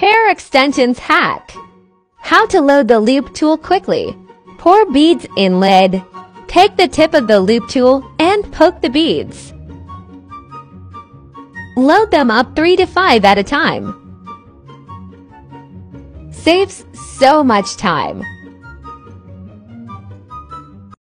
Hair extensions hack. How to load the loop tool quickly. Pour beads in lid. Take the tip of the loop tool and poke the beads. Load them up 3 to 5 at a time. Saves so much time.